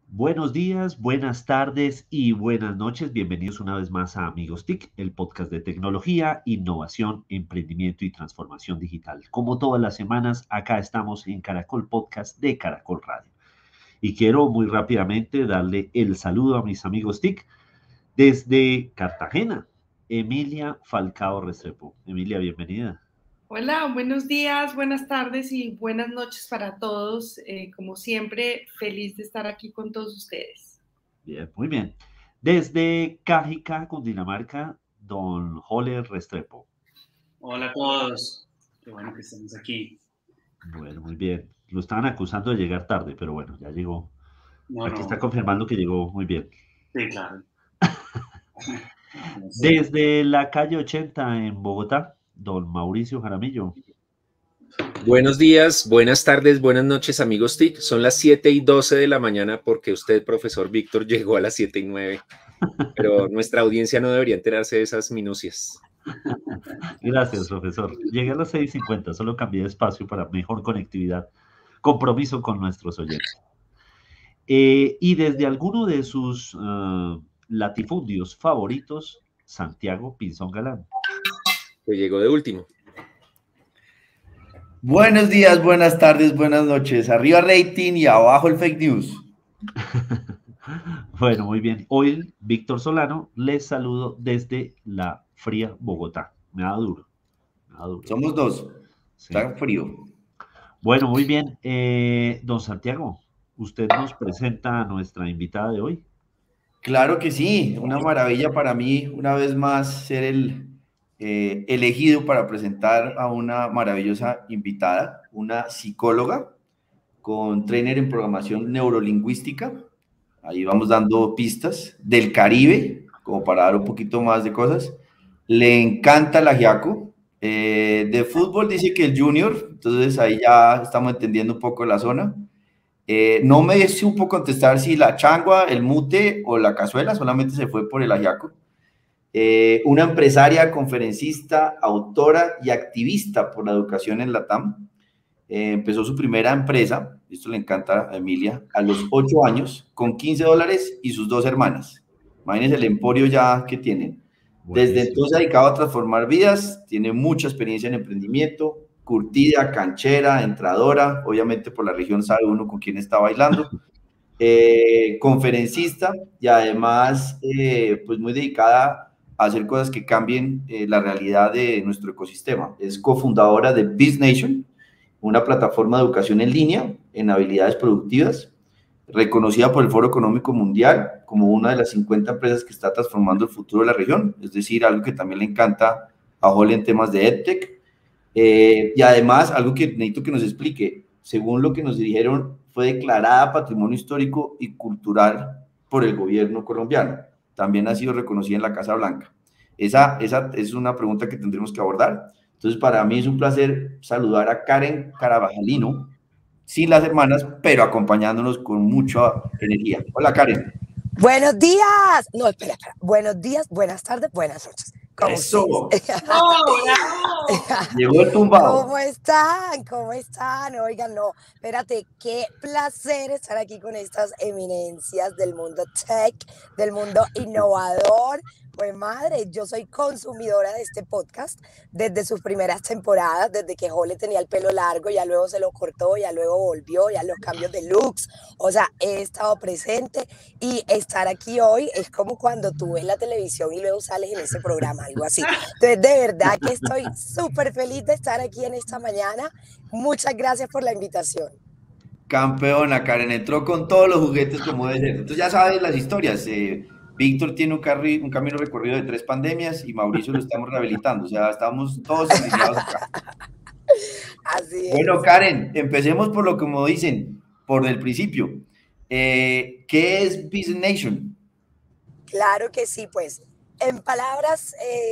Buenos días, buenas tardes y buenas noches. Bienvenidos una vez más a Amigos TIC, el podcast de tecnología, innovación, emprendimiento y transformación digital. Como todas las semanas, acá estamos en Caracol Podcast de Caracol Radio. Y quiero muy rápidamente darle el saludo a mis amigos TIC desde Cartagena, Emilia Falcao Restrepo. Emilia, bienvenida. Hola, buenos días, buenas tardes y buenas noches para todos. Como siempre, feliz de estar aquí con todos ustedes. Bien, muy bien. Desde Cajica, Cundinamarca, don Joler Restrepo. Hola a todos, qué bueno que estemos aquí. Bueno, muy bien. Lo estaban acusando de llegar tarde, pero bueno, ya llegó. Aquí está No, confirmando que llegó muy bien. sí, claro. No sé. Desde la calle 80 en Bogotá, don Mauricio Jaramillo. Buenos días, buenas tardes, buenas noches, amigos TIC. Son las 7:12 de la mañana porque usted, profesor Víctor, llegó a las 7:09. Pero nuestra audiencia no debería enterarse de esas minucias. Gracias, profesor. Llegué a las 6:50, solo cambié de espacio para mejor conectividad. Compromiso con nuestros oyentes. Y desde alguno de sus latifundios favoritos, Santiago Pinzón Galán. Que llegó de último. Buenos días, buenas tardes, buenas noches. Arriba rating y abajo el fake news. Bueno, muy bien. Hoy, Víctor Solano, les saludo desde la fría Bogotá. Me da duro. Somos dos. Sí. Está frío. Bueno, muy bien. Don Santiago, ¿usted nos presenta a nuestra invitada de hoy? Claro que sí. Una maravilla para mí, una vez más, ser el elegido para presentar a una maravillosa invitada, una psicóloga con trainer en programación neurolingüística. Ahí vamos dando pistas del Caribe, como para dar un poquito más de cosas. Le encanta el ajiaco. De fútbol dice que el Junior, entonces ahí ya estamos entendiendo un poco la zona. No me supo contestar si la changua, el mute o la cazuela, solamente se fue por el ajiaco. Una empresaria, conferencista, autora y activista por la educación en Latam. Empezó su primera empresa, esto le encanta a Emilia, a los 8 años, con $15 y sus 2 hermanas. Imagínense el emporio ya que tienen. Desde entonces ha dedicado a transformar vidas, tiene mucha experiencia en emprendimiento, curtida, canchera, entradora, obviamente por la región sabe uno con quién está bailando, conferencista y además pues muy dedicada a hacer cosas que cambien la realidad de nuestro ecosistema. Es cofundadora de BizNation, una plataforma de educación en línea en habilidades productivas, reconocida por el Foro Económico Mundial como una de las 50 empresas que está transformando el futuro de la región, es decir, algo que también le encanta a Holly en temas de EdTech, y además algo que necesito que nos explique, según lo que nos dijeron, fue declarada Patrimonio Histórico y Cultural por el gobierno colombiano, también ha sido reconocida en la Casa Blanca. Esa es una pregunta que tendremos que abordar. Entonces, para mí es un placer saludar a Karen Carabajalino, sin las hermanas, pero acompañándonos con mucha energía. Hola, Karen. Buenos días. No, espera. Buenos días, buenas tardes, buenas noches. ¡Eso! ¡Oh, Llegó el tumbado. ¿Cómo están? ¿Cómo están? Oigan, no, espérate, qué placer estar aquí con estas eminencias del mundo tech, del mundo innovador. Pues madre, yo soy consumidora de este podcast desde sus primeras temporadas, desde que Jole tenía el pelo largo, ya luego se lo cortó, ya luego volvió, ya los cambios de looks, o sea, he estado presente y estar aquí hoy es como cuando tú ves la televisión y luego sales en ese programa, algo así. Entonces, de verdad que estoy súper feliz de estar aquí en esta mañana. Muchas gracias por la invitación. Campeona, Karen, entró con todos los juguetes como debe ser. Entonces ya sabes las historias. Víctor tiene un camino recorrido de 3 pandemias y Mauricio lo estamos rehabilitando. O sea, estamos todos alineados acá. Así es. Bueno, Karen, empecemos por lo como dicen, por el principio. ¿Qué es BizNation? Claro que sí, pues. En palabras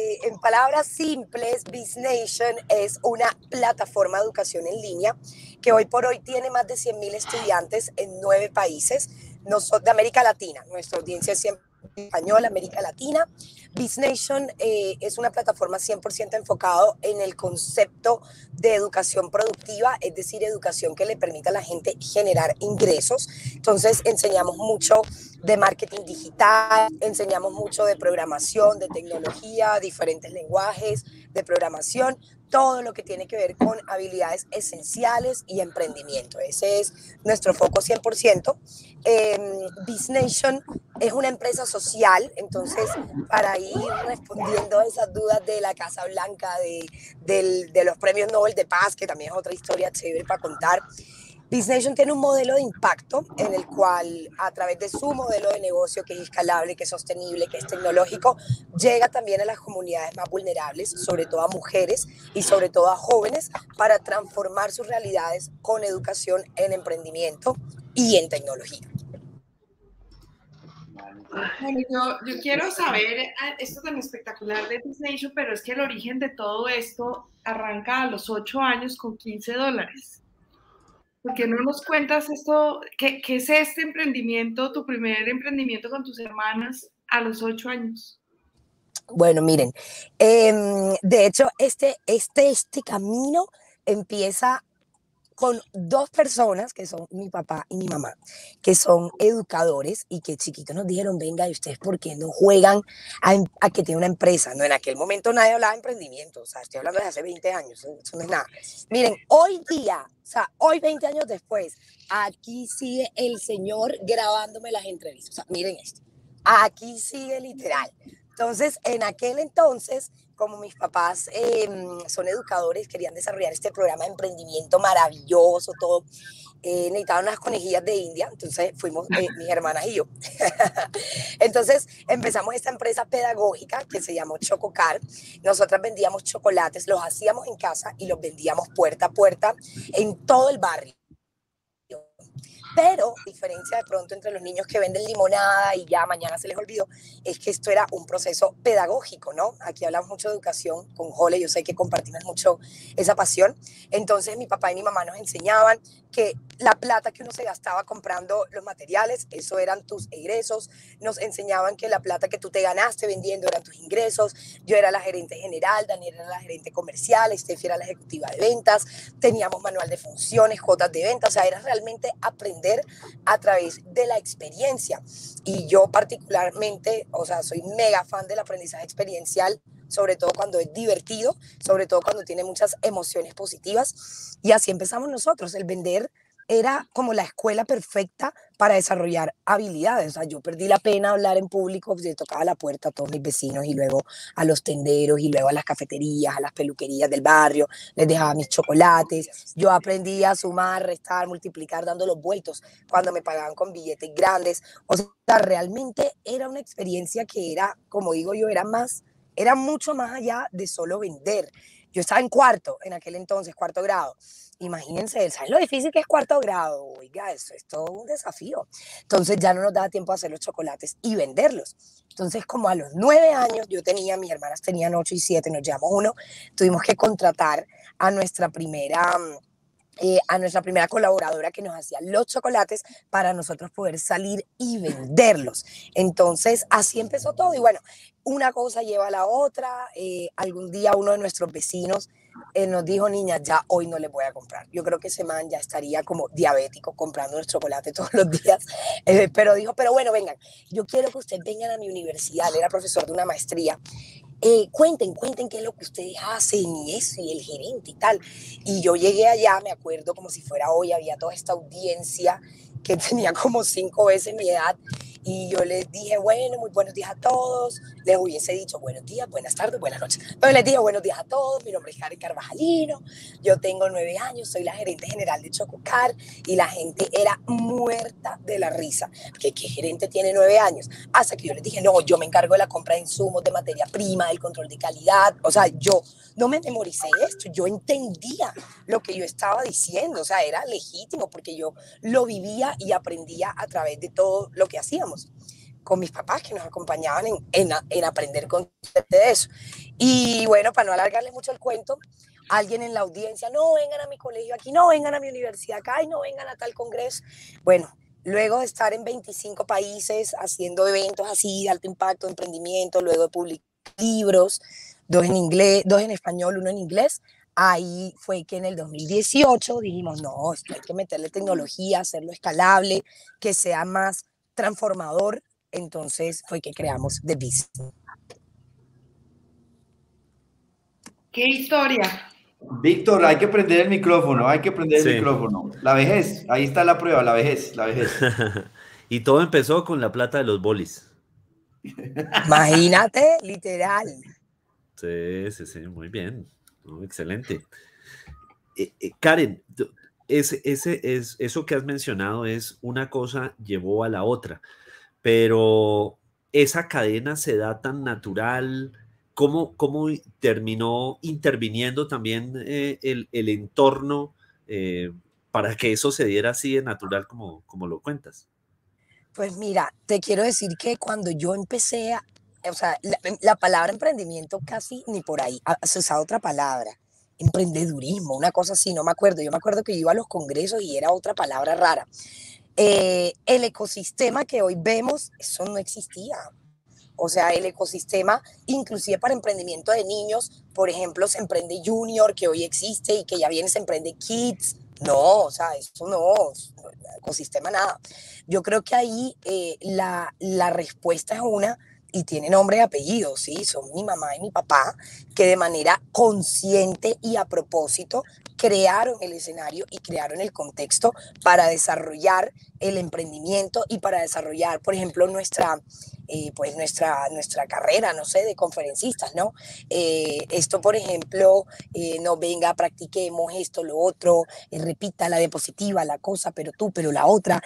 simples, BizNation es una plataforma de educación en línea que hoy por hoy tiene más de 100,000 estudiantes en 9 países de América Latina. Nuestra audiencia es 100% español, América Latina. BizNation es una plataforma 100% enfocado en el concepto de educación productiva, es decir, educación que le permita a la gente generar ingresos. Entonces enseñamos mucho de marketing digital, enseñamos mucho de programación, de tecnología, diferentes lenguajes de programación, todo lo que tiene que ver con habilidades esenciales y emprendimiento. Ese es nuestro foco 100%. BizNation es una empresa social, entonces para ir respondiendo a esas dudas de la Casa Blanca, de los premios Nobel de Paz, que también es otra historia chévere para contar, BizNation tiene un modelo de impacto en el cual, a través de su modelo de negocio, que es escalable, que es sostenible, que es tecnológico, llega también a las comunidades más vulnerables, sobre todo a mujeres y sobre todo a jóvenes, para transformar sus realidades con educación en emprendimiento y en tecnología. Bueno, yo quiero saber esto tan espectacular de BizNation, pero es que el origen de todo esto arranca a los 8 años con $15. ¿Por qué no nos cuentas esto? ¿Qué es este emprendimiento, tu primer emprendimiento con tus hermanas a los 8 años? Bueno, miren, de hecho, este camino empieza con dos personas que son mi papá y mi mamá, que son educadores y que chiquitos nos dijeron, venga, ¿y ustedes por qué no juegan a que tiene una empresa? No, en aquel momento nadie hablaba de emprendimiento, o sea, estoy hablando de hace 20 años, eso no es nada. Miren, hoy día, o sea, hoy 20 años después, aquí sigue el señor grabándome las entrevistas, o sea, miren esto, aquí sigue literal. Entonces, en aquel entonces, como mis papás son educadores, querían desarrollar este programa de emprendimiento maravilloso, todo, necesitaban unas conejillas de India, entonces fuimos mis hermanas y yo. Entonces empezamos esta empresa pedagógica que se llamó Chococar. Nosotras vendíamos chocolates, los hacíamos en casa y los vendíamos puerta a puerta en todo el barrio. Pero la diferencia de pronto entre los niños que venden limonada y ya mañana se les olvidó, es que esto era un proceso pedagógico, ¿no? Aquí hablamos mucho de educación con Jole, yo sé que compartimos mucho esa pasión. Entonces mi papá y mi mamá nos enseñaban que la plata que uno se gastaba comprando los materiales, eso eran tus egresos. Nos enseñaban que la plata que tú te ganaste vendiendo eran tus ingresos. Yo era la gerente general, Daniel era la gerente comercial, Steffi era la ejecutiva de ventas, teníamos manual de funciones, cuotas de venta, o sea, era realmente aprender a través de la experiencia. Y yo particularmente, o sea, soy mega fan del aprendizaje experiencial, sobre todo cuando es divertido, sobre todo cuando tiene muchas emociones positivas. Y así empezamos nosotros. El vender era como la escuela perfecta para desarrollar habilidades. O sea, yo perdí la pena hablar en público, le tocaba la puerta a todos mis vecinos y luego a los tenderos y luego a las cafeterías, a las peluquerías del barrio, les dejaba mis chocolates. Yo aprendí a sumar, restar, multiplicar, dando los vueltos cuando me pagaban con billetes grandes. O sea, realmente era una experiencia que era, como digo yo, era mucho más allá de solo vender. Yo estaba en cuarto, en aquel entonces, cuarto grado. Imagínense, ¿saben lo difícil que es cuarto grado? Oiga, eso es todo un desafío. Entonces ya no nos daba tiempo a hacer los chocolates y venderlos. Entonces, como a los 9 años, mis hermanas tenían 8 y 7, nos llevamos uno, tuvimos que contratar a nuestra primera colaboradora que nos hacía los chocolates para nosotros poder salir y venderlos. Entonces, así empezó todo. Y bueno, una cosa lleva a la otra. Algún día uno de nuestros vecinos nos dijo, niñas, ya hoy no les voy a comprar. Yo creo que ese man ya estaría como diabético comprando el chocolate todos los días. Pero dijo, pero bueno, vengan, yo quiero que ustedes vengan a mi universidad. Él era profesor de una maestría. Cuenten qué es lo que ustedes hacen y eso, y el gerente y tal. Y yo llegué allá, me acuerdo como si fuera hoy, había toda esta audiencia que tenía como 5 veces mi edad. Y yo les dije, bueno, muy buenos días a todos. Les hubiese dicho buenos días, buenas tardes, buenas noches. Pero les dije buenos días a todos. Mi nombre es Karen Carvajalino. Yo tengo 9 años, soy la gerente general de Chococar. Y la gente era muerta de la risa. ¿Qué gerente tiene 9 años? Hasta que yo les dije, no, yo me encargo de la compra de insumos, de materia prima, del control de calidad. O sea, yo no me memoricé esto. Yo entendía lo que yo estaba diciendo. O sea, era legítimo porque yo lo vivía y aprendía a través de todo lo que hacíamos con mis papás que nos acompañaban en aprender con de eso. Y bueno, para no alargarles mucho el cuento, alguien en la audiencia, no vengan a mi colegio aquí, no vengan a mi universidad acá y no vengan a tal congreso. Bueno, luego de estar en 25 países haciendo eventos así de alto impacto, de emprendimiento, luego de publicar libros, 2 en inglés, 2 en español, 1 en inglés, ahí fue que en el 2018 dijimos, no, esto hay que meterle tecnología, hacerlo escalable, que sea más transformador. Entonces fue que creamos The Beast. ¡Qué historia! Víctor, hay que prender el micrófono, hay que prender el micrófono. La vejez, ahí está la prueba, la vejez, la vejez. Y todo empezó con la plata de los bolis. Imagínate, literal. Sí, muy bien. Oh, excelente. Karen, eso que has mencionado es una cosa llevó a la otra, pero esa cadena se da tan natural. ¿Cómo terminó interviniendo también el entorno para que eso se diera así de natural como lo cuentas? Pues mira, te quiero decir que cuando yo empecé o sea, la palabra emprendimiento casi ni por ahí, se usaba otra palabra, emprendedurismo, una cosa así, no me acuerdo. Yo me acuerdo que yo iba a los congresos y era otra palabra rara. El ecosistema que hoy vemos, eso no existía. O sea, el ecosistema, inclusive para emprendimiento de niños, por ejemplo, se emprende Junior, que hoy existe y que ya viene, se emprende Kids. No, o sea, eso no, ecosistema nada. Yo creo que ahí la respuesta es una, y tiene nombre y apellido, ¿sí? Son mi mamá y mi papá, que de manera consciente y a propósito crearon el escenario y crearon el contexto para desarrollar el emprendimiento y para desarrollar, por ejemplo, nuestra carrera, no sé, de conferencistas, ¿no? Esto, por ejemplo, no, venga, practiquemos esto, lo otro, repita la diapositiva, la cosa, pero tú, pero la otra,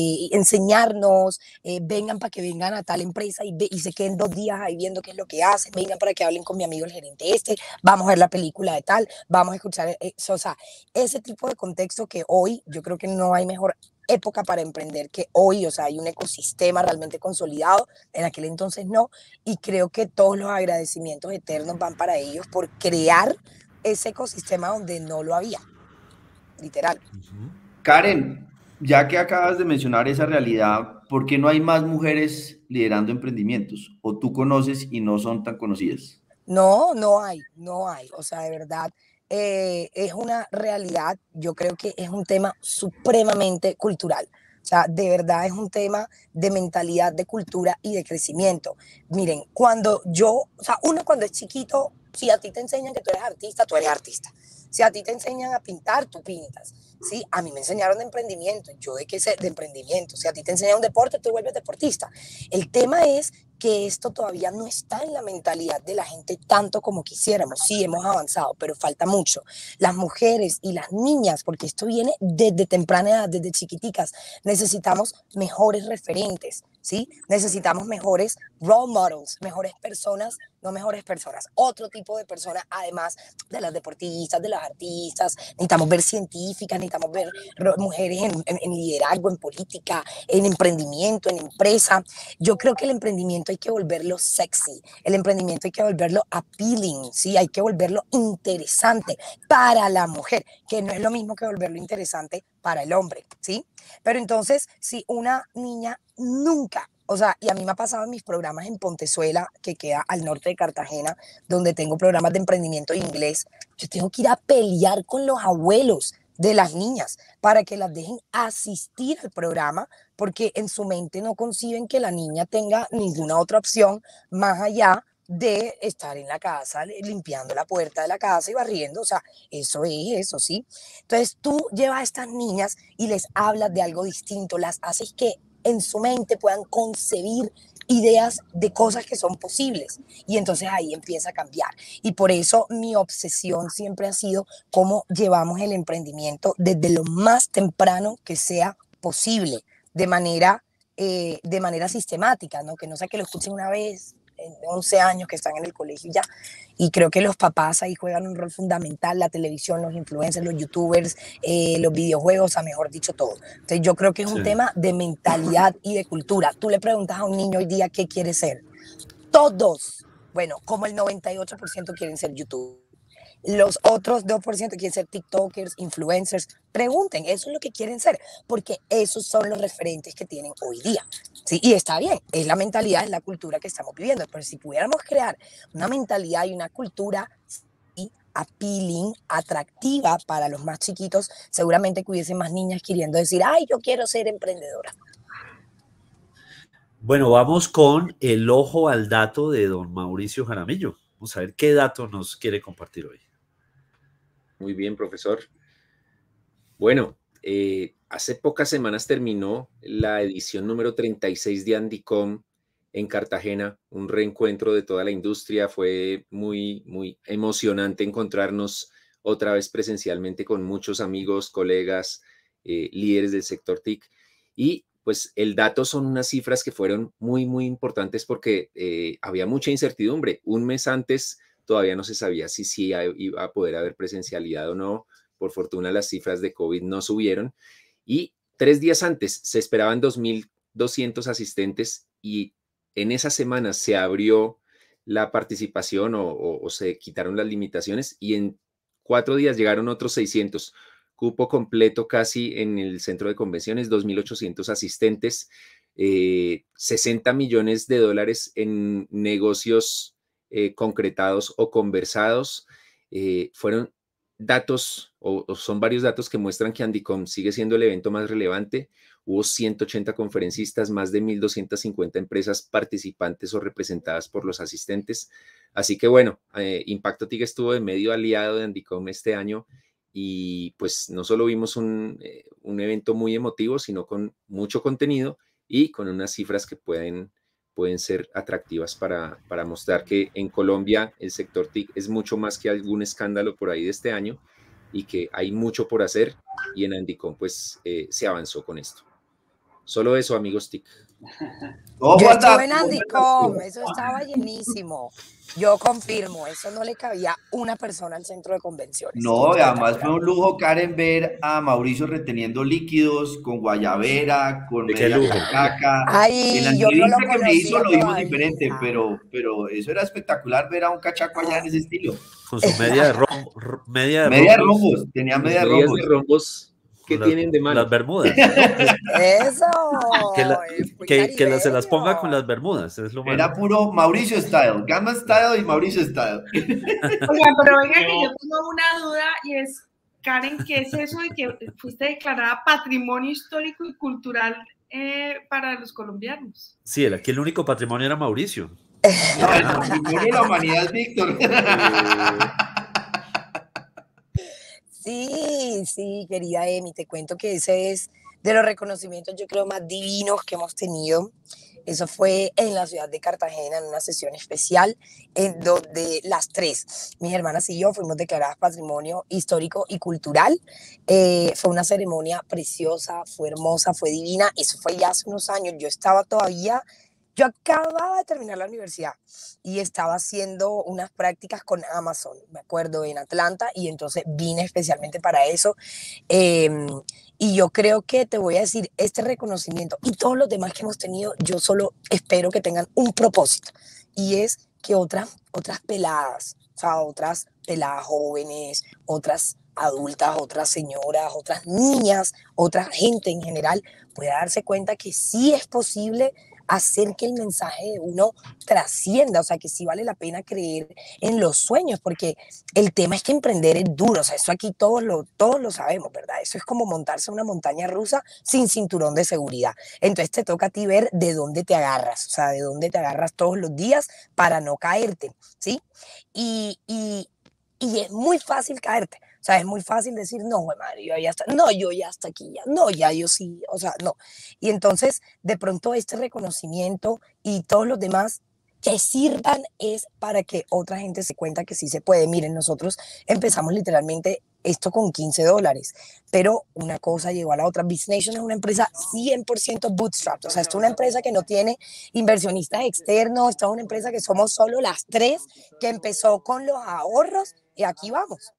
enseñarnos, vengan para que vengan a tal empresa y se queden 2 días ahí viendo qué es lo que hacen, vengan para que hablen con mi amigo el gerente vamos a ver la película de tal, vamos a escuchar eso, o sea, ese tipo de contexto que hoy yo creo que no hay mejor época para emprender que hoy. O sea, hay un ecosistema realmente consolidado, en aquel entonces no, y creo que todos los agradecimientos eternos van para ellos por crear ese ecosistema donde no lo había, literal. Karen, ya que acabas de mencionar esa realidad, ¿por qué no hay más mujeres liderando emprendimientos? ¿O tú conoces y no son tan conocidas? No, no hay, o sea, de verdad, es una realidad. Yo creo que es un tema supremamente cultural. O sea, de verdad es un tema de mentalidad, de cultura y de crecimiento. Miren, o sea, uno cuando es chiquito, si a ti te enseñan que tú eres artista, tú eres artista. Si a ti te enseñan a pintar, tú pintas. Sí, a mí me enseñaron de emprendimiento, yo de qué sé de emprendimiento. Si a ti te enseñan un deporte, tú vuelves deportista. El tema es que esto todavía no está en la mentalidad de la gente tanto como quisiéramos. Sí, hemos avanzado, pero falta mucho. Las mujeres y las niñas, porque esto viene desde temprana edad, desde chiquiticas, necesitamos mejores referentes, ¿sí? Necesitamos mejores role models, mejores personas, no mejores personas, otro tipo de personas, además de las deportistas, de las artistas. Necesitamos ver científicas, necesitamos ver mujeres en liderazgo, en política, en emprendimiento, en empresa. Yo creo que el emprendimiento hay que volverlo sexy, el emprendimiento hay que volverlo appealing, ¿sí? Hay que volverlo interesante para la mujer, que no es lo mismo que volverlo interesante para el hombre, ¿sí? Pero entonces, si una niña nunca, o sea, y a mí me ha pasado en mis programas en Pontezuela, que queda al norte de Cartagena, donde tengo programas de emprendimiento de inglés, yo tengo que ir a pelear con los abuelos de las niñas para que las dejen asistir al programa, porque en su mente no conciben que la niña tenga ninguna otra opción más allá de estar en la casa limpiando la puerta de la casa y barriendo. O sea, eso es eso, ¿sí? Entonces tú llevas a estas niñas y les hablas de algo distinto, las haces que en su mente puedan concebir ideas de cosas que son posibles, y entonces ahí empieza a cambiar. Y por eso mi obsesión siempre ha sido cómo llevamos el emprendimiento desde lo más temprano que sea posible, de manera sistemática, ¿no? Que no sea que lo escuchen una vez en 11 años que están en el colegio ya. Y creo que los papás ahí juegan un rol fundamental, la televisión, los influencers, los youtubers, los videojuegos, o mejor dicho, todo. Entonces yo creo que es un tema de mentalidad y de cultura. Tú le preguntas a un niño hoy día qué quiere ser. Todos, bueno, como el 98% quieren ser youtubers. los otros 2% quieren ser TikTokers, influencers. Pregunten, eso es lo que quieren ser, porque esos son los referentes que tienen hoy día. ¿Sí? Y está bien, es la mentalidad, es la cultura que estamos viviendo, pero si pudiéramos crear una mentalidad y una cultura appealing, atractiva para los más chiquitos, seguramente que hubiese más niñas queriendo decir, ay, yo quiero ser emprendedora. Bueno, vamos con el ojo al dato de don Mauricio Jaramillo. Vamos a ver qué dato nos quiere compartir hoy. Muy bien, profesor. Bueno, hace pocas semanas terminó la edición número 36 de Andicom en Cartagena, un reencuentro de toda la industria. Fue muy, muy emocionante encontrarnos otra vez presencialmente con muchos amigos, colegas, líderes del sector TIC. Y pues el dato son unas cifras que fueron muy, muy importantes porque había mucha incertidumbre. Un mes antes todavía no se sabía si sí iba a poder haber presencialidad o no. Por fortuna las cifras de COVID no subieron. Y 3 días antes se esperaban 2.200 asistentes y en esa semana se abrió la participación o se quitaron las limitaciones y en 4 días llegaron otros 600. Cupo completo casi en el centro de convenciones, 2.800 asistentes, 60 millones de dólares en negocios concretados o conversados. Fueron datos o son varios datos que muestran que Andicom sigue siendo el evento más relevante. Hubo 180 conferencistas, más de 1.250 empresas participantes o representadas por los asistentes. Así que bueno, Impacto TIC estuvo de medio aliado de Andicom este año y pues no solo vimos un evento muy emotivo, sino con mucho contenido y con unas cifras que pueden ser atractivas para mostrar que en Colombia el sector TIC es mucho más que algún escándalo por ahí de este año y que hay mucho por hacer y en Andicom pues se avanzó con esto. Solo eso, amigos TIC. Yo estuve en Andicom, eso estaba llenísimo. Yo confirmo, eso no le cabía una persona al centro de convenciones. No, además fue un lujo, Karen, ver a Mauricio reteniendo líquidos con guayabera, con media caca. Ay, el yo no lo que me hizo lo vimos todavía. diferente, pero eso era espectacular ver a un cachaco allá en ese estilo. Con su media de rombos, tenía media de rombos. ¿Qué tienen de malo? Las bermudas. Eso. Que se las ponga con las bermudas. Es lo malo. Era puro Mauricio Style, Gamma Style y Mauricio Style. Oiga, pero venga que yo tengo una duda y es, Karen, ¿qué es eso de que fuiste declarada Patrimonio Histórico y Cultural para los colombianos? Sí, aquí el único patrimonio era Mauricio. No, el patrimonio de la humanidad es Víctor. Sí, querida Emi, te cuento que ese es de los reconocimientos, yo creo, más divinos que hemos tenido. Eso fue en la ciudad de Cartagena, en una sesión especial, en donde las 3, mis hermanas y yo, fuimos declaradas Patrimonio Histórico y Cultural. Fue una ceremonia preciosa, fue hermosa, fue divina. Eso fue ya hace unos años. Yo acababa de terminar la universidad y estaba haciendo unas prácticas con Amazon, me acuerdo, en Atlanta, y entonces vine especialmente para eso. Y yo creo que te voy a decir, este reconocimiento y todos los demás que hemos tenido, yo solo espero que tengan un propósito, y es que otras peladas, o sea, otras peladas jóvenes, otras adultas, otras señoras, otras niñas, otra gente en general pueda darse cuenta que sí es posible hacer que el mensaje de uno trascienda, o sea, que sí vale la pena creer en los sueños, porque el tema es que emprender es duro, o sea, eso aquí todos lo sabemos, ¿verdad? Eso es como montarse una montaña rusa sin cinturón de seguridad. Entonces te toca a ti ver de dónde te agarras, o sea, de dónde te agarras todos los días para no caerte, ¿sí? Y es muy fácil caerte. O sea, es muy fácil decir, no, madre, yo ya hasta aquí, ya, no, ya yo sí, o sea, no. Y entonces, de pronto, este reconocimiento y todos los demás que sirvan es para que otra gente se cuenta que sí se puede. Miren, nosotros empezamos literalmente esto con $15, pero una cosa llegó a la otra. BizNation es una empresa 100% bootstrap, o sea, esto es una empresa que no tiene inversionistas externos, esta es una empresa que somos solo las 3, que empezó con los ahorros y aquí vamos.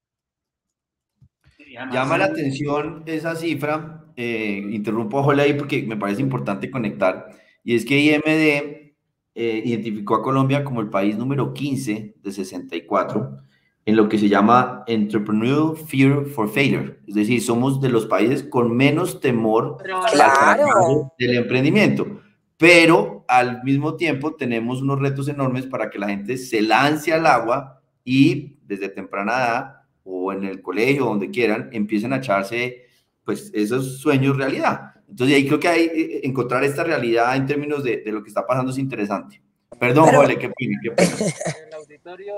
Llama la atención esa cifra, interrumpo a Jola ahí porque me parece importante conectar, y es que IMD identificó a Colombia como el país número 15 de 64 en lo que se llama Entrepreneurial Fear for Failure. Es decir, somos de los países con menos temor al fracaso del emprendimiento. Pero al mismo tiempo tenemos unos retos enormes para que la gente se lance al agua y desde temprana edad o en el colegio, donde quieran, empiecen a echarse pues esos sueños realidad. Entonces ahí creo que encontrar esta realidad en términos de lo que está pasando es interesante. Perdón, Jole, qué pena. El auditorio...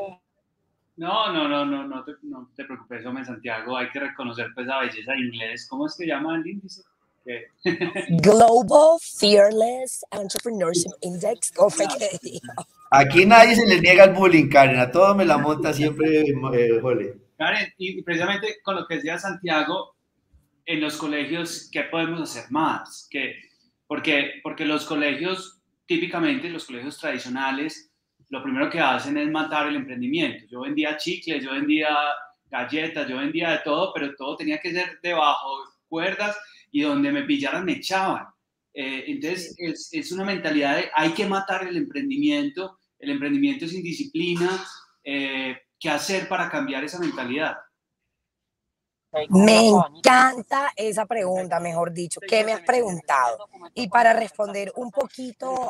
No te preocupes, hombre, Santiago, hay que reconocer pues la belleza de inglés. ¿Cómo es que llama el índice? Global Fearless Entrepreneurship Index. Aquí nadie se le niega el bullying, Karen, a todos me la monta siempre, Jole. Karen, y precisamente con lo que decía Santiago, en los colegios, ¿qué podemos hacer más? Porque los colegios, típicamente los colegios tradicionales, lo primero que hacen es matar el emprendimiento. Yo vendía chicles, yo vendía galletas, yo vendía de todo, pero todo tenía que ser debajo cuerdas y donde me pillaran me echaban. Entonces es una mentalidad de hay que matar el emprendimiento sin disciplina. ¿Qué hacer para cambiar esa mentalidad? Me encanta esa pregunta, mejor dicho, ¿qué me has preguntado? Y para responder un poquito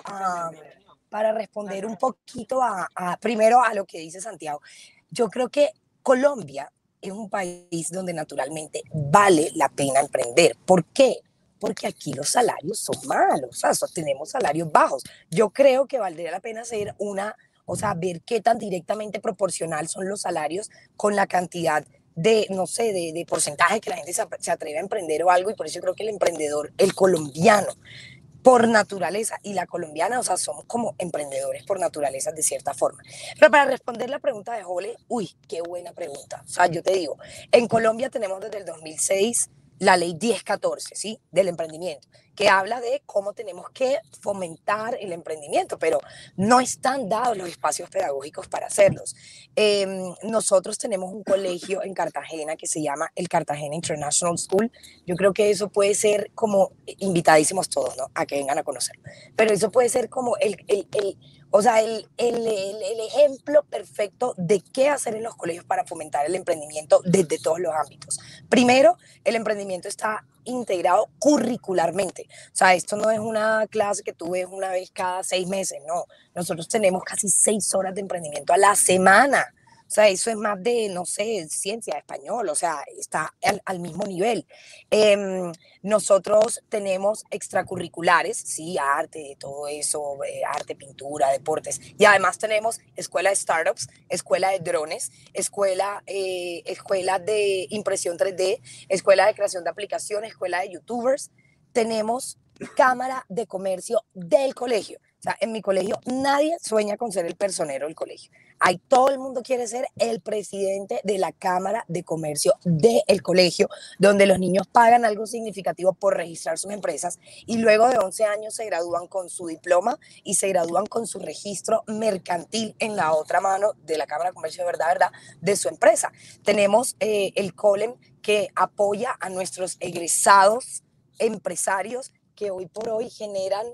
primero a lo que dice Santiago, yo creo que Colombia es un país donde naturalmente vale la pena emprender. ¿Por qué? Porque aquí los salarios son malos, o sea, tenemos salarios bajos. Yo creo que valdría la pena hacer ver qué tan directamente proporcional son los salarios con la cantidad de, no sé, de porcentaje que la gente se atreve a emprender o algo, y por eso yo creo que el emprendedor, el colombiano, por naturaleza, y la colombiana, o sea, somos como emprendedores por naturaleza de cierta forma. Pero para responder la pregunta de Jole, qué buena pregunta. O sea, yo te digo, en Colombia tenemos desde el 2006 la ley 1014, ¿sí? Del emprendimiento, que habla de cómo tenemos que fomentar el emprendimiento, pero no están dados los espacios pedagógicos para hacerlos. Nosotros tenemos un colegio en Cartagena que se llama el Cartagena International School. Yo creo que eso puede ser como, invitadísimos todos, ¿no?, a que vengan a conocerlo, pero eso puede ser como el ejemplo perfecto de qué hacer en los colegios para fomentar el emprendimiento desde todos los ámbitos. Primero, el emprendimiento está integrado curricularmente. O sea, esto no es una clase que tú ves una vez cada 6 meses, no. Nosotros tenemos casi 6 horas de emprendimiento a la semana. O sea, eso es más de, no sé, ciencia, español, o sea, está al mismo nivel. Nosotros tenemos extracurriculares, sí, arte, todo eso, arte, pintura, deportes. Y además tenemos escuela de startups, escuela de drones, escuela de impresión 3D, escuela de creación de aplicaciones, escuela de youtubers. Tenemos cámara de comercio del colegio. O sea, en mi colegio nadie sueña con ser el personero del colegio. Ahí todo el mundo quiere ser el presidente de la Cámara de Comercio del colegio, donde los niños pagan algo significativo por registrar sus empresas y luego de 11 años se gradúan con su diploma y se gradúan con su registro mercantil en la otra mano de la Cámara de Comercio de verdad, de su empresa. Tenemos el COLEM, que apoya a nuestros egresados empresarios que hoy por hoy generan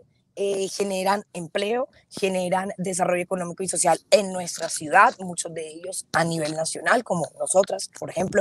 empleo, generan desarrollo económico y social en nuestra ciudad, muchos de ellos a nivel nacional, como nosotras, por ejemplo.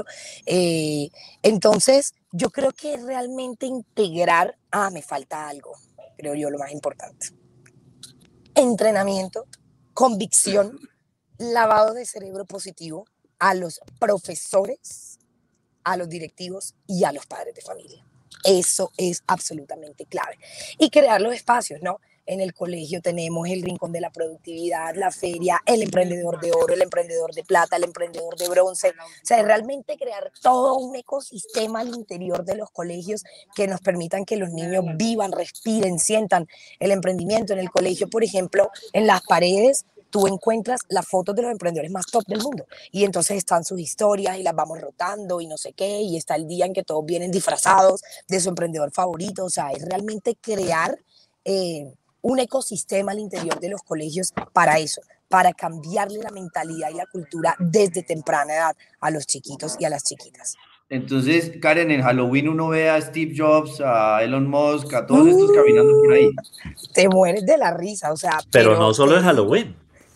Entonces, yo creo que realmente integrar, me falta algo, creo yo, lo más importante. Entrenamiento, convicción, lavado de cerebro positivo a los profesores, a los directivos y a los padres de familia. Eso es absolutamente clave. Y crear los espacios, ¿no? En el colegio tenemos el rincón de la productividad, la feria, el emprendedor de oro, el emprendedor de plata, el emprendedor de bronce. O sea, realmente crear todo un ecosistema al interior de los colegios que nos permitan que los niños vivan, respiren, sientan el emprendimiento. En el colegio, por ejemplo, en las paredes, tú encuentras las fotos de los emprendedores más top del mundo y entonces están sus historias y las vamos rotando y no sé qué, y está el día en que todos vienen disfrazados de su emprendedor favorito. O sea, es realmente crear un ecosistema al interior de los colegios para eso, para cambiarle la mentalidad y la cultura desde temprana edad a los chiquitos y a las chiquitas. Entonces, Karen, en Halloween uno ve a Steve Jobs, a Elon Musk, a todos estos caminando por ahí. Te mueres de la risa, o sea. Pero no solo en Halloween.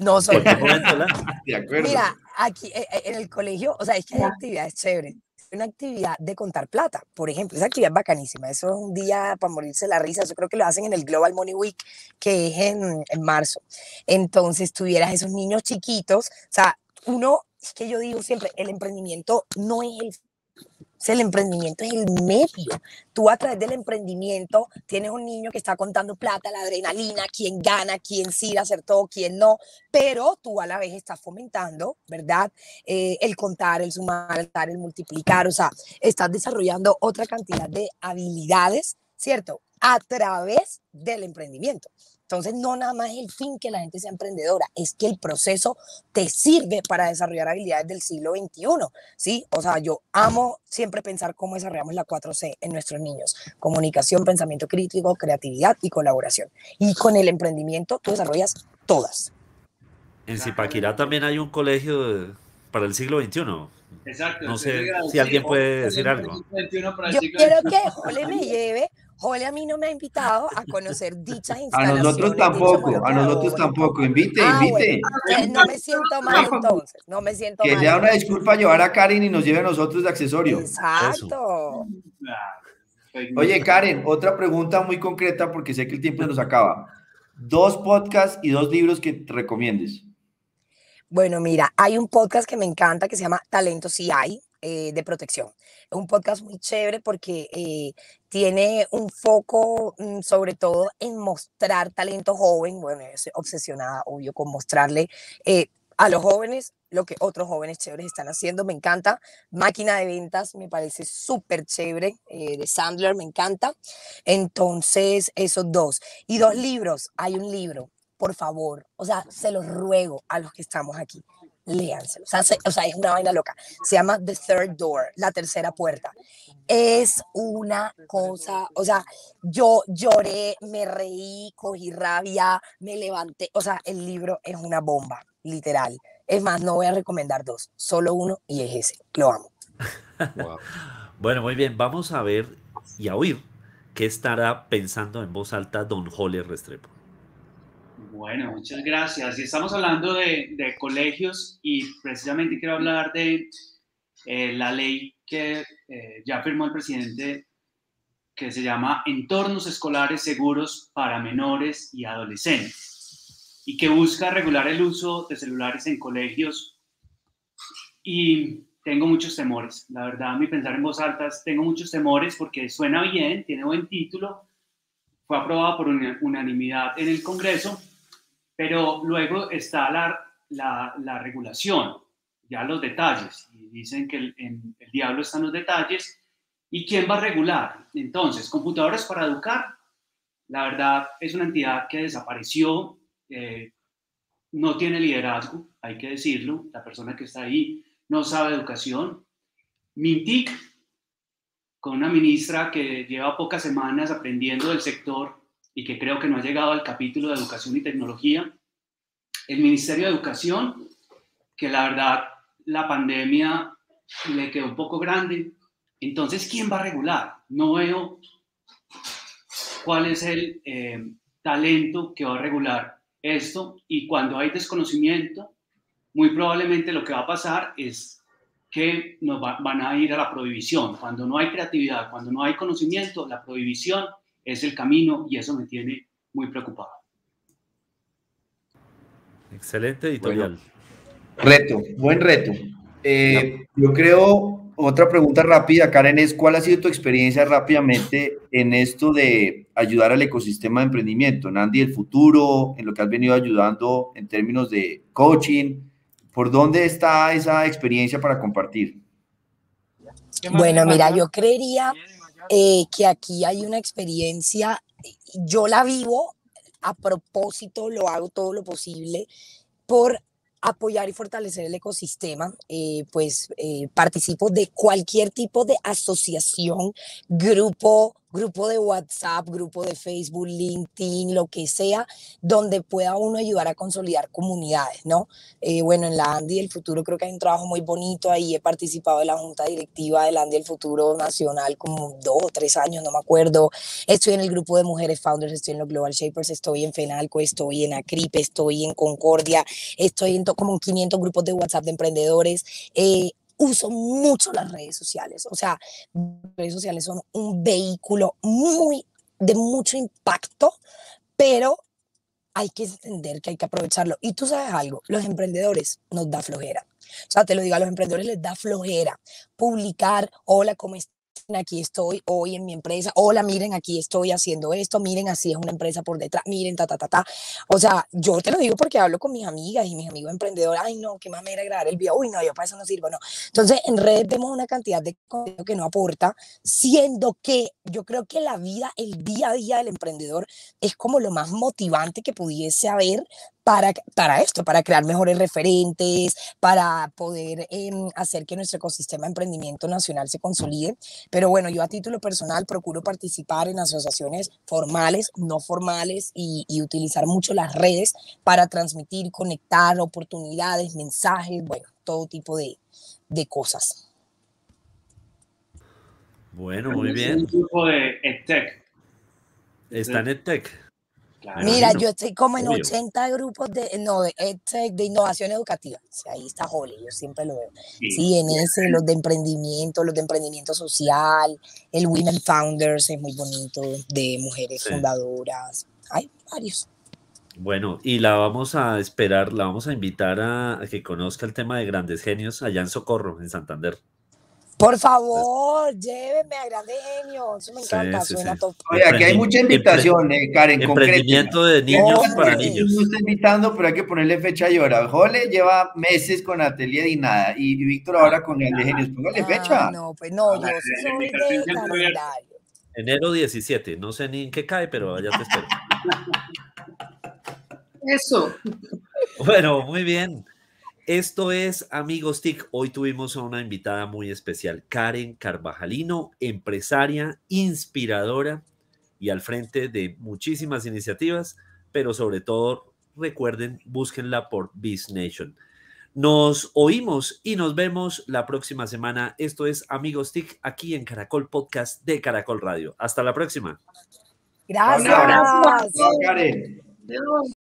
No soy. ¿En qué momento, la? De acuerdo. Mira, aquí en el colegio, o sea, es que hay actividades chéveres. Una actividad de contar plata, por ejemplo, esa actividad es bacanísima. Eso es un día para morirse la risa. Yo creo que lo hacen en el Global Money Week, que es en marzo. Entonces, tuvieras esos niños chiquitos. O sea, es que yo digo siempre, el emprendimiento no es el emprendimiento es el medio. Tú a través del emprendimiento tienes un niño que está contando plata, la adrenalina, quién gana, quién sí acertó, quién no, pero tú a la vez estás fomentando, ¿verdad? El contar, el sumar, el multiplicar, o sea, estás desarrollando otra cantidad de habilidades, ¿cierto? A través del emprendimiento. Entonces, no nada más es el fin que la gente sea emprendedora, es que el proceso te sirve para desarrollar habilidades del siglo XXI, ¿sí? O sea, yo amo siempre pensar cómo desarrollamos la 4C en nuestros niños. Comunicación, pensamiento crítico, creatividad y colaboración. Y con el emprendimiento tú desarrollas todas. En Zipaquirá también hay un colegio para el siglo XXI. Exacto. No sé si alguien puede decir algo. Yo quiero que Jole me lleve. Jole a mí no me ha invitado a conocer dichas A instalaciones. nosotros tampoco, invite. Bueno, no me siento mal entonces, no me siento Que mal. sea una disculpa llevar a Karen y nos lleve a nosotros de accesorio. Exacto. Oye, Karen, otra pregunta muy concreta porque sé que el tiempo nos acaba. 2 podcasts y 2 libros que te recomiendes. Bueno, mira, hay un podcast que me encanta que se llama Talento CI, de protección. Es un podcast muy chévere porque tiene un foco sobre todo en mostrar talento joven. Bueno, yo soy obsesionada, obvio, con mostrarle a los jóvenes lo que otros jóvenes chéveres están haciendo. Me encanta. Máquina de Ventas me parece súper chévere, de Sandler, me encanta. Entonces, esos 2. Y 2 libros. Hay un libro, por favor, o sea, se los ruego a los que estamos aquí, léanselo. O sea, es una vaina loca. Se llama The Third Door, la tercera puerta. Es una cosa, o sea, yo lloré, me reí, cogí rabia, me levanté. O sea, el libro es una bomba, literal. Es más, no voy a recomendar 2, solo uno y es ese. Lo amo. Wow. Bueno, muy bien, vamos a ver y a oír qué estará pensando en voz alta don Jole Restrepo. Bueno, muchas gracias. Y estamos hablando de colegios y precisamente quiero hablar de la ley que ya firmó el presidente, que se llama Entornos Escolares Seguros para Menores y Adolescentes, y que busca regular el uso de celulares en colegios. Y tengo muchos temores, la verdad, mi pensar en voz alta, tengo muchos temores porque suena bien, tiene buen título, fue aprobado por unanimidad en el Congreso, pero luego está la regulación, ya los detalles, y dicen que el diablo está en los detalles. ¿Y quién va a regular? Entonces, Computadores para Educar, la verdad, es una entidad que desapareció, no tiene liderazgo, hay que decirlo, la persona que está ahí no sabe educación. Mintic, con una ministra que lleva pocas semanas aprendiendo del sector y que creo que no ha llegado al capítulo de Educación y Tecnología. El Ministerio de Educación, que la verdad la pandemia le quedó un poco grande. Entonces, ¿quién va a regular? No veo cuál es el talento que va a regular esto, y cuando hay desconocimiento, muy probablemente lo que va a pasar es que van a ir a la prohibición. Cuando no hay creatividad, cuando no hay conocimiento, la prohibición es el camino, y eso me tiene muy preocupado. Excelente editorial. Bueno, buen reto. Yo creo, otra pregunta rápida, Karen, es ¿cuál ha sido tu experiencia rápidamente en esto de ayudar al ecosistema de emprendimiento? Nandi, el futuro, en lo que has venido ayudando en términos de coaching, ¿por dónde está esa experiencia para compartir? Bueno, mira, yo creería que aquí hay una experiencia, yo la vivo a propósito, lo hago todo lo posible por apoyar y fortalecer el ecosistema. Participo de cualquier tipo de asociación, grupo, grupo de WhatsApp, grupo de Facebook, LinkedIn, lo que sea, donde pueda uno ayudar a consolidar comunidades, ¿no? Bueno, en la Andy del Futuro creo que hay un trabajo muy bonito, ahí he participado de la junta directiva de la Andy del Futuro Nacional como 2 o 3 años, no me acuerdo. Estoy en el grupo de mujeres founders, estoy en los Global Shapers, estoy en FENALCO, estoy en ACRIP, estoy en Concordia, estoy en como en 500 grupos de WhatsApp de emprendedores. Uso mucho las redes sociales, o sea, las redes sociales son un vehículo de mucho impacto, pero hay que entender que hay que aprovecharlo. Y tú sabes algo, los emprendedores nos da flojera. O sea, te lo digo, a los emprendedores les da flojera publicar, hola, ¿cómo están? Aquí estoy hoy en mi empresa, hola, miren, aquí estoy haciendo esto, miren, así es una empresa por detrás, miren, ta, ta, ta, ta. O sea, yo te lo digo porque hablo con mis amigas y mis amigos emprendedores, ay, no, qué mamera grabar el video, uy, no, yo para eso no sirvo, no. Entonces, en redes vemos una cantidad de contenido que no aporta, siendo que yo creo que la vida, el día a día del emprendedor es como lo más motivante que pudiese haber para esto, para crear mejores referentes, para poder hacer que nuestro ecosistema de emprendimiento nacional se consolide. Pero bueno, yo a título personal procuro participar en asociaciones formales, no formales y utilizar mucho las redes para transmitir, conectar oportunidades, mensajes, bueno, todo tipo de cosas. Bueno, muy Es bien. un grupo de EdTech. Está en EdTech. Claro. Mira, Imagino. yo estoy como en Obvio. 80 grupos de EdTech, de innovación educativa. O sea, ahí está Holly, yo siempre lo veo. Sí, en ese, los de emprendimiento social, el Women Founders es muy bonito, de mujeres Sí. fundadoras. Hay varios. Bueno, y la vamos a esperar, la vamos a invitar a que conozca el tema de Grandes Genios allá en Socorro, en Santander. Por favor, llévenme a Grandes Genios. Eso me Sí, encanta, sí, suena sí. top. Oye, aquí hay mucha invitación, Karen, Emprendimiento de concrétela. niños Hombre. para No niños. está invitando, pero hay que ponerle fecha y hora. Jole lleva meses con Atelier y nada, y Víctor ahora con Grandes Genios. Póngale fecha. No, pues no, yo sí soy de calendario. Enero 17, no sé ni en qué cae, pero allá te espero. Eso. Bueno, muy bien. Esto es Amigos TIC. Hoy tuvimos a una invitada muy especial, Karen Carvajalino, empresaria, inspiradora y al frente de muchísimas iniciativas, pero sobre todo, recuerden, búsquenla por BizNation. Nos oímos y nos vemos la próxima semana. Esto es Amigos TIC aquí en Caracol Podcast de Caracol Radio. Hasta la próxima. Gracias. Chao, Karen. Dios.